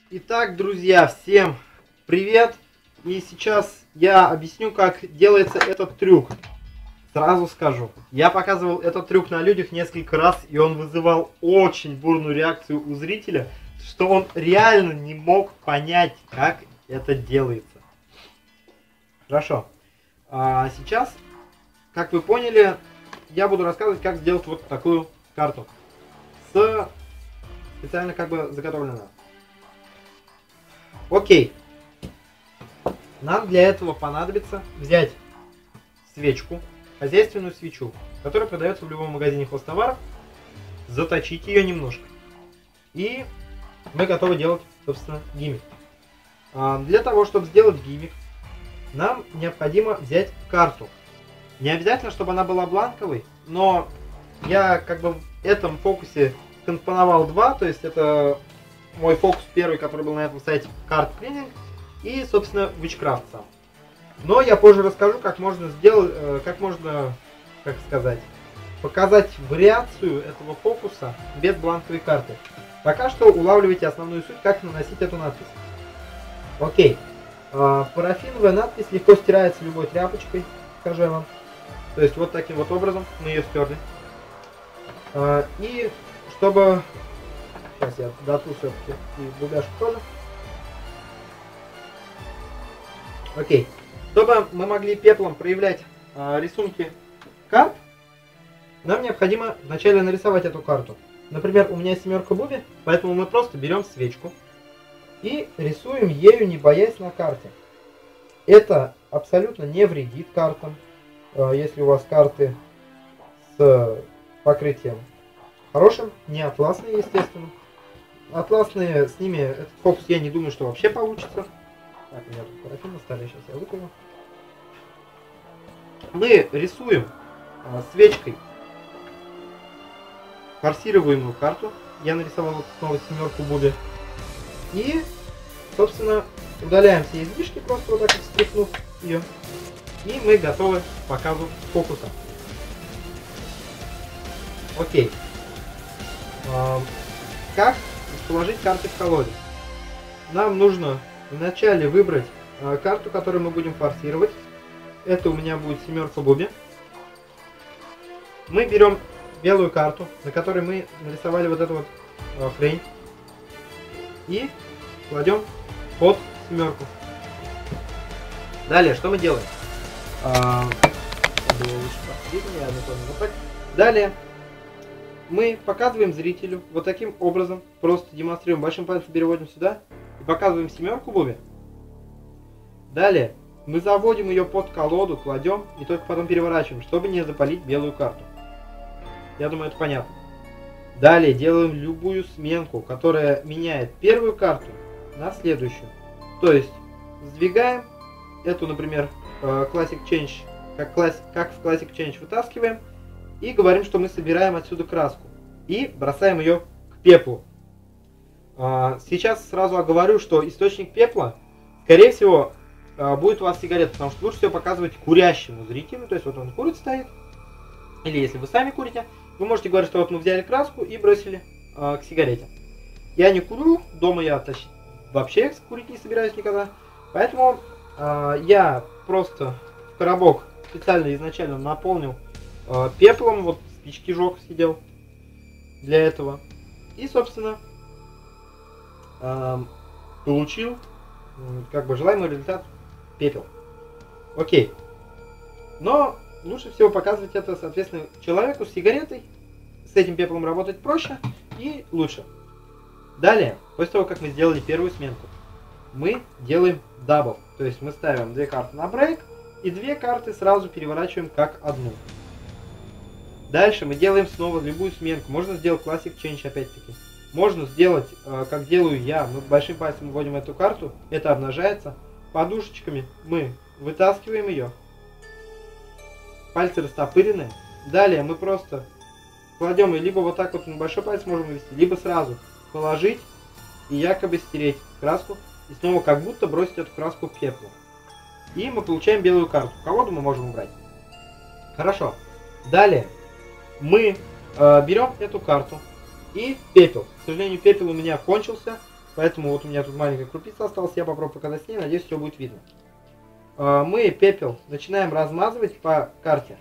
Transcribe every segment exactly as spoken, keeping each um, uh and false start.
Итак, друзья, всем привет! И сейчас я объясню, как делается этот трюк. Сразу скажу, я показывал этот трюк на людях несколько раз, и он вызывал очень бурную реакцию у зрителя, что он реально не мог понять, как это делается. Хорошо. А сейчас, как вы поняли, я буду рассказывать, как сделать вот такую карту. С специально как бы заготовленную. Окей. Нам для этого понадобится взять свечку, хозяйственную свечу, которая продается в любом магазине хозтоваров, заточить ее немножко. И мы готовы делать, собственно, гиммик. А для того, чтобы сделать гиммик, нам необходимо взять карту. Не обязательно, чтобы она была бланковой, но я как бы в этом фокусе компоновал два, то есть это мой фокус первый, который был на этом сайте, Card Cleaning, и, собственно, Witchcraft сам. Но я позже расскажу, как можно сделать, как можно, как сказать, показать вариацию этого фокуса без бланковой карты. Пока что улавливайте основную суть, как наносить эту надпись. Окей. Парафиновая надпись легко стирается любой тряпочкой, скажу я вам. То есть вот таким вот образом мы ее стерли. И чтобы... Сейчас я дотру все-таки и бубяшку тоже. Окей. Чтобы мы могли пеплом проявлять а, рисунки карт, нам необходимо вначале нарисовать эту карту. Например, у меня семерка буби, поэтому мы просто берем свечку и рисуем ею, не боясь, на карте. Это абсолютно не вредит картам, а, если у вас карты с покрытием хорошим, не атласные, естественно. Атласные, с ними этот фокус я не думаю, что вообще получится. Так, у меня тут парафин на столе, сейчас я выпью. Мы рисуем а, свечкой форсируемую карту. Я нарисовал вот снова семерку буби. И, собственно, удаляем все излишки, просто вот так вот встряхнув ее. И мы готовы к показу фокуса. Окей. А, как положить карты в колоде? Нам нужно вначале выбрать а, карту, которую мы будем форсировать. Это у меня будет семерка буби. Мы берем белую карту, на которой мы нарисовали вот эту вот а, хрень, и кладем под семерку. Далее, что мы делаем? А, Далее мы показываем зрителю вот таким образом, просто демонстрируем, большим пальцем переводим сюда и показываем семерку буби. Далее мы заводим ее под колоду, кладем и только потом переворачиваем, чтобы не запалить белую карту. Я думаю, это понятно. Далее делаем любую сменку, которая меняет первую карту на следующую. То есть сдвигаем эту, например, Classic Change, как, класс, как в Classic Change вытаскиваем. И говорим, что мы собираем отсюда краску. И бросаем ее к пеплу. Сейчас сразу оговорю, что источник пепла, скорее всего, будет у вас сигарета. Потому что лучше всего показывать курящему зрителю. То есть вот он курит, стоит. Или если вы сами курите, вы можете говорить, что вот мы взяли краску и бросили к сигарете. Я не курю. Дома я тащить, вообще курить не собираюсь никогда. Поэтому я просто в коробок специально изначально наполнил пеплом, вот спички жег, сидел для этого. И, собственно, получил как бы желаемый результат пепел. Окей. Но лучше всего показывать это, соответственно, человеку с сигаретой. С этим пеплом работать проще и лучше. Далее, после того, как мы сделали первую сменку, мы делаем дабл. То есть мы ставим две карты на брейк и две карты сразу переворачиваем как одну. Дальше мы делаем снова любую сменку. Можно сделать Classic Change опять-таки. Можно сделать, как делаю я. Мы большим пальцем вводим эту карту. Это обнажается. Подушечками мы вытаскиваем ее. Пальцы растопырены. Далее мы просто кладем ее либо вот так вот на большой палец можем вывести, либо сразу положить и якобы стереть краску. И снова как будто бросить эту краску в пеплу. И мы получаем белую карту. Колоду мы можем убрать. Хорошо. Далее мы э, берем эту карту и пепел. К сожалению, пепел у меня кончился. Поэтому вот у меня тут маленькая крупица осталась, я попробую показать с ней, надеюсь, все будет видно. Мы пепел начинаем размазывать по карте.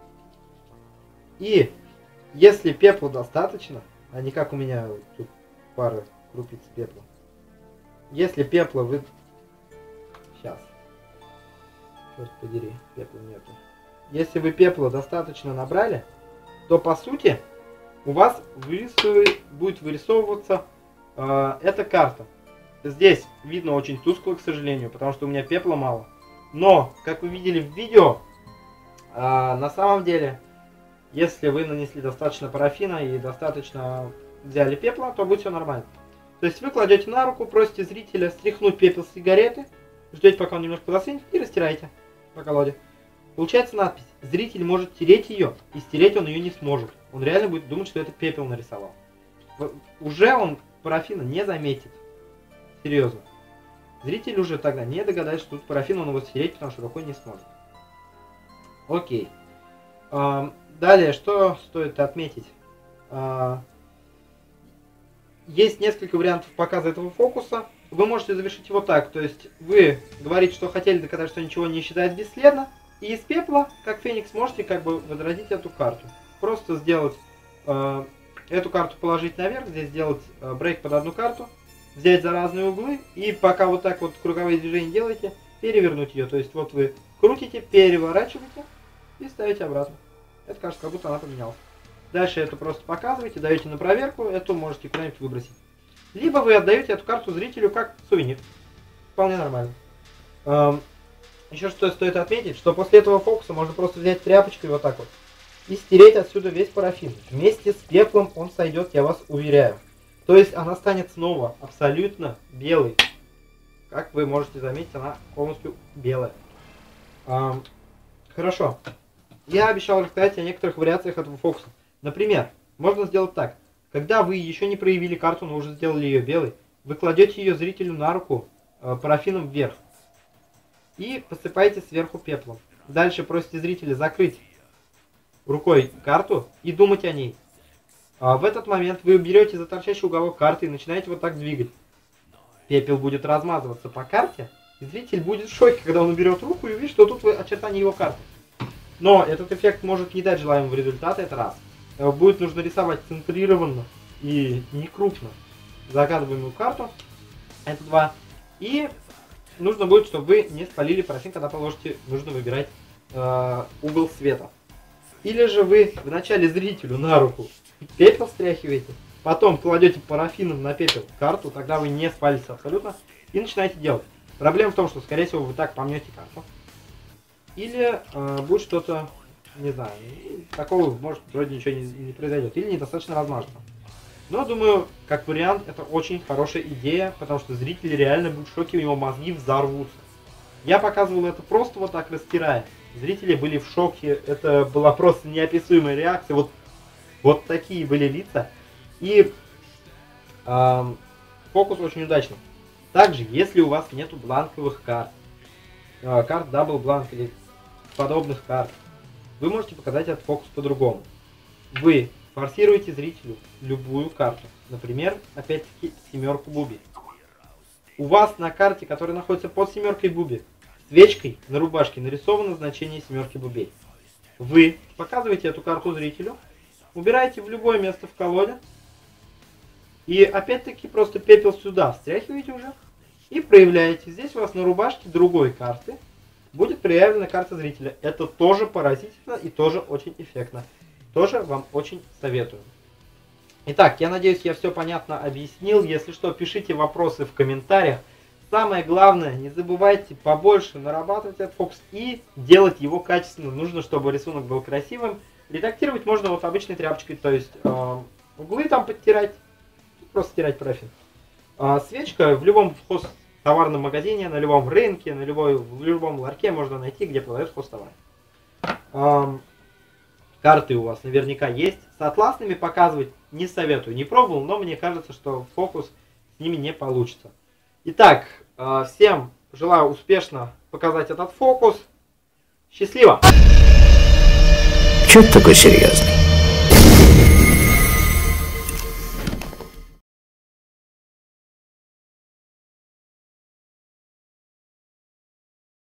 И если пепла достаточно, а не как у меня тут пара крупиц пепла. Если пепла вы... Сейчас. Черт подери, пепла нету. Если вы пепла достаточно набрали, то по сути у вас вырисует, будет вырисовываться э, эта карта. Здесь видно очень тускло, к сожалению, потому что у меня пепла мало. Но, как вы видели в видео, э, на самом деле, если вы нанесли достаточно парафина и достаточно взяли пепла, то будет все нормально. То есть вы кладете на руку, просите зрителя стряхнуть пепел с сигареты, ждете, пока он немножко засвинет, и растираете по колоде. Получается надпись. Зритель может тереть ее, и стереть он ее не сможет. Он реально будет думать, что это пепел нарисовал. Уже он парафина не заметит. Серьезно. Зритель уже тогда не догадается, что тут парафин, он его стереть, потому что рукой не сможет. Окей. Далее, что стоит отметить? Есть несколько вариантов показа этого фокуса. Вы можете завершить его так. То есть вы говорите, что хотели доказать, что ничего не исчезает бесследно. И из пепла, как феникс, можете как бы возродить эту карту. Просто сделать э, эту карту положить наверх, здесь сделать э, брейк под одну карту, взять за разные углы, и пока вот так вот круговые движения делаете, перевернуть ее. То есть вот вы крутите, переворачиваете и ставите обратно. Это кажется, как будто она поменялась. Дальше это просто показываете, даете на проверку, эту можете куда-нибудь выбросить. Либо вы отдаете эту карту зрителю как сувенир. Вполне нормально. Эм, еще что стоит отметить, что после этого фокуса можно просто взять тряпочку и вот так вот и стереть отсюда весь парафин. Вместе с пеплом он сойдет, я вас уверяю. То есть она станет снова абсолютно белой. Как вы можете заметить, она полностью белая. Эм, хорошо. Я обещал рассказать о некоторых вариациях этого фокуса. Например, можно сделать так. Когда вы еще не проявили карту, но уже сделали ее белой, вы кладете ее зрителю на руку э, парафином вверх и посыпаете сверху пеплом. Дальше просите зрителя закрыть рукой карту и думать о ней. А в этот момент вы берете за торчащий уголок карты и начинаете вот так двигать. Пепел будет размазываться по карте, и зритель будет в шоке, когда он уберет руку и увидит, что тут очертания его карты. Но этот эффект может не дать желаемого результата, это раз. Будет нужно рисовать центрированно и не крупно загадываемую карту. Это два. И нужно будет, чтобы вы не спалили парафин, когда положите, нужно выбирать э, угол света. Или же вы вначале зрителю на руку пепел стряхиваете, потом кладете парафином на пепел карту, тогда вы не спалите абсолютно, и начинаете делать. Проблема в том, что, скорее всего, вы так помнете карту. Или э, будет что-то, не знаю, такого, может, вроде ничего не, не произойдет. Или недостаточно размажется. Но, думаю, как вариант, это очень хорошая идея, потому что зрители реально будут в шоке, у него мозги взорвутся. Я показывал это просто вот так растирая. Зрители были в шоке, это была просто неописуемая реакция. Вот, вот такие были лица. И э, фокус очень удачный. Также, если у вас нету бланковых карт, э, карт дабл бланк или подобных карт, вы можете показать этот фокус по-другому. Вы форсируете зрителю любую карту. Например, опять-таки семерку буби. У вас на карте, которая находится под семеркой буби, свечкой на рубашке нарисовано значение семерки бубей. Вы показываете эту карту зрителю, убираете в любое место в колоде, и опять-таки просто пепел сюда встряхиваете уже и проявляете. Здесь у вас на рубашке другой карты будет проявлена карта зрителя. Это тоже поразительно и тоже очень эффектно. Тоже вам очень советую. Итак, я надеюсь, я все понятно объяснил. Если что, пишите вопросы в комментариях. Самое главное, не забывайте побольше нарабатывать этот фокус и делать его качественно. Нужно, чтобы рисунок был красивым. Редактировать можно вот обычной тряпочкой, то есть э, углы там подтирать, просто стирать парафин. Э, свечка в любом хозтоварном магазине, на любом рынке, на любой, в любом ларьке можно найти, где продают хозтовар. Э, карты у вас наверняка есть. С атласными показывать не советую, не пробовал, но мне кажется, что фокус с ними не получится. Итак, э, всем желаю успешно показать этот фокус. Счастливо! Чё ты такой серьезный?